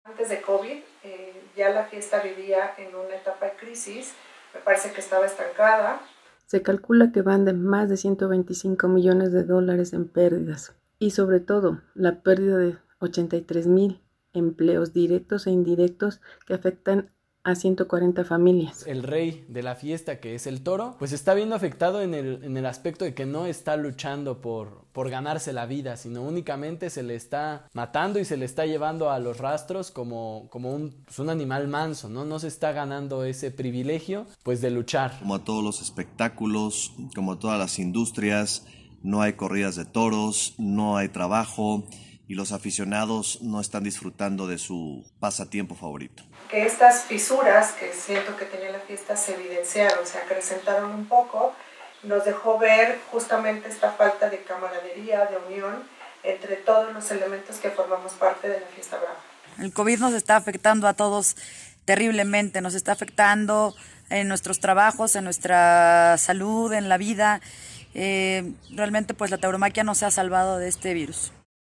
Antes de COVID, ya la fiesta vivía en una etapa de crisis, me parece que estaba estancada. Se calcula que van de más de 125 millones de dólares en pérdidas y sobre todo la pérdida de 83,000 empleos directos e indirectos que afectan a 140 familias. El rey de la fiesta, que es el toro, pues está viendo afectado en el aspecto de que no está luchando por ganarse la vida, sino únicamente se le está matando y se le está llevando a los rastros como un animal manso, ¿no? No se está ganando ese privilegio pues de luchar. Como a todos los espectáculos, como a todas las industrias, no hay corridas de toros, no hay trabajo y los aficionados no están disfrutando de su pasatiempo favorito. Que estas fisuras que siento que tenía la fiesta se evidenciaron, se acrecentaron un poco, nos dejó ver justamente esta falta de camaradería, de unión entre todos los elementos que formamos parte de la fiesta brava. El COVID nos está afectando a todos terriblemente, nos está afectando en nuestros trabajos, en nuestra salud, en la vida. Realmente pues la tauromaquia no se ha salvado de este virus.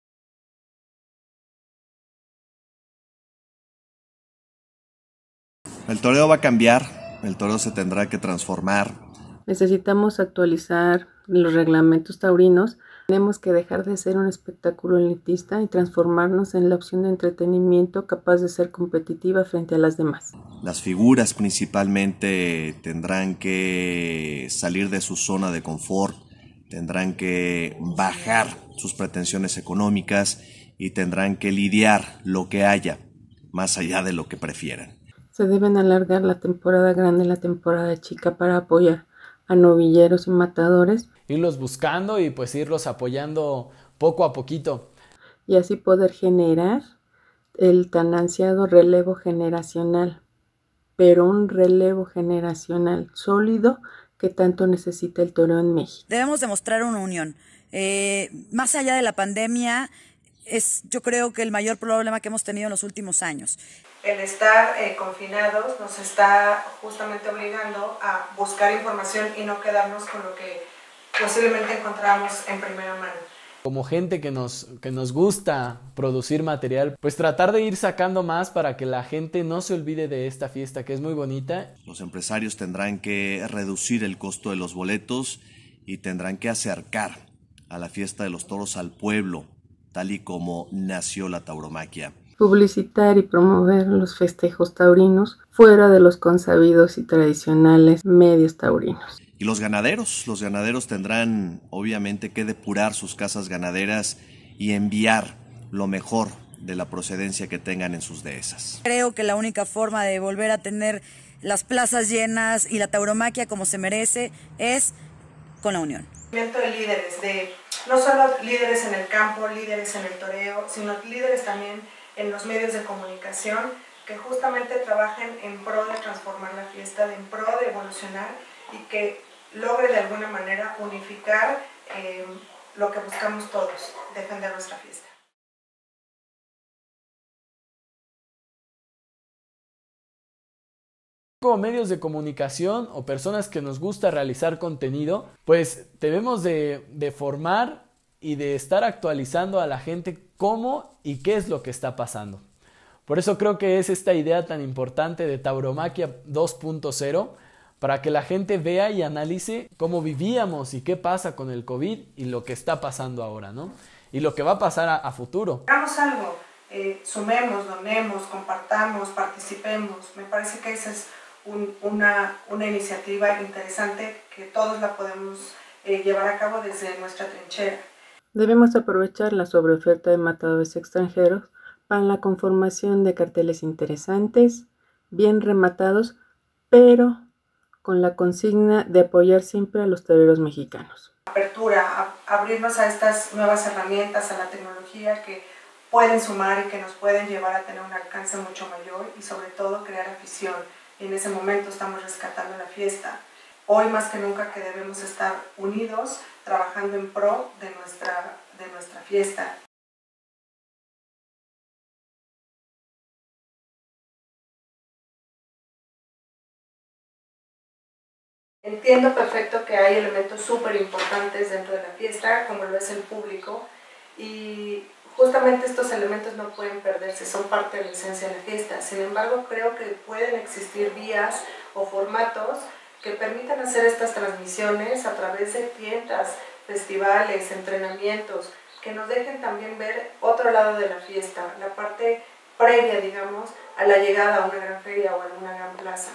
El toreo va a cambiar, el toreo se tendrá que transformar. Necesitamos actualizar los reglamentos taurinos. Tenemos que dejar de ser un espectáculo elitista y transformarnos en la opción de entretenimiento capaz de ser competitiva frente a las demás. Las figuras principalmente tendrán que salir de su zona de confort, tendrán que bajar sus pretensiones económicas y tendrán que lidiar lo que haya, más allá de lo que prefieran. Se deben alargar la temporada grande y la temporada chica para apoyar a novilleros y matadores. Irlos buscando y pues irlos apoyando poco a poquito. Y así poder generar el tan ansiado relevo generacional, pero un relevo generacional sólido que tanto necesita el toreo en México. Debemos demostrar una unión. Más allá de la pandemia, yo creo que el mayor problema que hemos tenido en los últimos años. El estar confinados nos está justamente obligando a buscar información y no quedarnos con lo que posiblemente encontramos en primera mano. Como gente que nos gusta producir material, pues tratar de ir sacando más para que la gente no se olvide de esta fiesta que es muy bonita. Los empresarios tendrán que reducir el costo de los boletos y tendrán que acercar a la fiesta de los toros al pueblo, tal y como nació la tauromaquia. Publicitar y promover los festejos taurinos fuera de los consabidos y tradicionales medios taurinos. Y los ganaderos tendrán obviamente que depurar sus casas ganaderas y enviar lo mejor de la procedencia que tengan en sus dehesas. Creo que la única forma de volver a tener las plazas llenas y la tauromaquia como se merece es con la unión. De líderes, no solo líderes en el campo, líderes en el toreo, sino líderes también en los medios de comunicación que justamente trabajen en pro de transformar la fiesta, en pro de evolucionar y que logre de alguna manera unificar lo que buscamos todos, defender nuestra fiesta. Como medios de comunicación o personas que nos gusta realizar contenido, pues debemos de formar y de estar actualizando a la gente cómo y qué es lo que está pasando. Por eso creo que es esta idea tan importante de Tauromaquia 2.0 para que la gente vea y analice cómo vivíamos y qué pasa con el COVID y lo que está pasando ahora, ¿no? Y lo que va a pasar a futuro. Hagamos algo, sumemos, donemos, compartamos, participemos. Me parece que esa es una iniciativa interesante que todos la podemos llevar a cabo desde nuestra trinchera. Debemos aprovechar la sobreoferta de matadores extranjeros para la conformación de carteles interesantes, bien rematados, pero con la consigna de apoyar siempre a los toreros mexicanos. Apertura, abrirnos a estas nuevas herramientas, a la tecnología que pueden sumar y que nos pueden llevar a tener un alcance mucho mayor y sobre todo crear afición. Y en ese momento estamos rescatando la fiesta. Hoy más que nunca que debemos estar unidos, trabajando en pro de nuestra fiesta. Entiendo perfecto que hay elementos súper importantes dentro de la fiesta, como lo es el público, y Justamente estos elementos no pueden perderse, son parte de la esencia de la fiesta. Sin embargo, creo que pueden existir vías o formatos que permitan hacer estas transmisiones a través de tiendas, festivales, entrenamientos, que nos dejen también ver otro lado de la fiesta, la parte previa, digamos, a la llegada a una gran feria o a una gran plaza.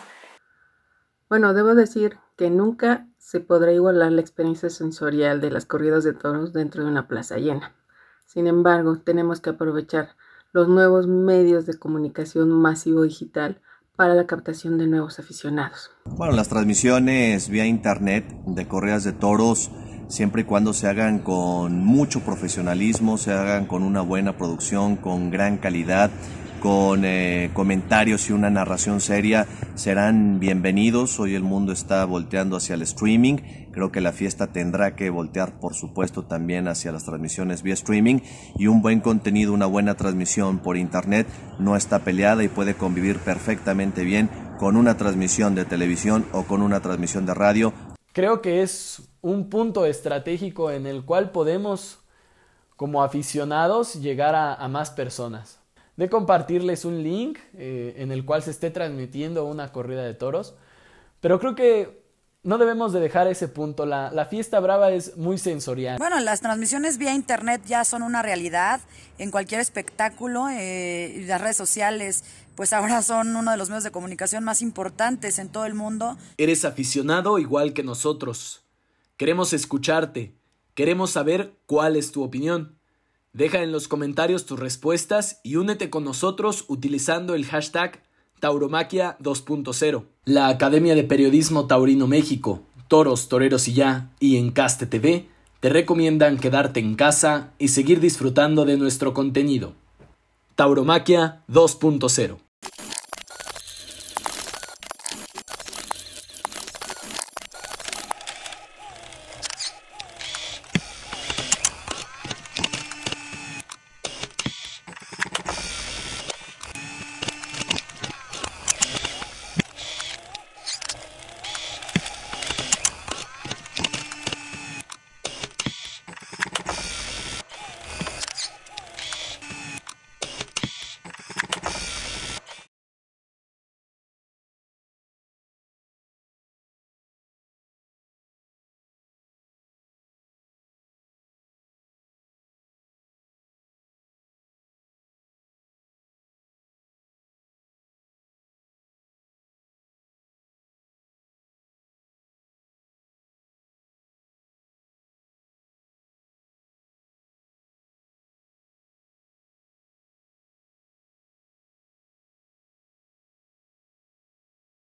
Bueno, debo decir que nunca se podrá igualar la experiencia sensorial de las corridas de toros dentro de una plaza llena. Sin embargo, tenemos que aprovechar los nuevos medios de comunicación masivo digital para la captación de nuevos aficionados. Bueno, las transmisiones vía internet de corridas de toros, siempre y cuando se hagan con mucho profesionalismo, se hagan con una buena producción, con gran calidad, con comentarios y una narración seria, serán bienvenidos. Hoy el mundo está volteando hacia el streaming. Creo que la fiesta tendrá que voltear, por supuesto, también hacia las transmisiones vía streaming, y un buen contenido, una buena transmisión por internet no está peleada y puede convivir perfectamente bien con una transmisión de televisión o con una transmisión de radio. Creo que es un punto estratégico en el cual podemos, como aficionados, llegar a más personas. De compartirles un link en el cual se esté transmitiendo una corrida de toros, pero creo que no debemos de dejar ese punto. La fiesta brava es muy sensorial. Bueno, las transmisiones vía internet ya son una realidad en cualquier espectáculo, y las redes sociales pues ahora son uno de los medios de comunicación más importantes en todo el mundo. Eres aficionado igual que nosotros. Queremos escucharte, queremos saber cuál es tu opinión. Deja en los comentarios tus respuestas y únete con nosotros utilizando el hashtag Tauromaquia 2.0. La Academia de Periodismo Taurino México, Toros, Toreros y Ya y Encaste TV te recomiendan quedarte en casa y seguir disfrutando de nuestro contenido. Tauromaquia 2.0.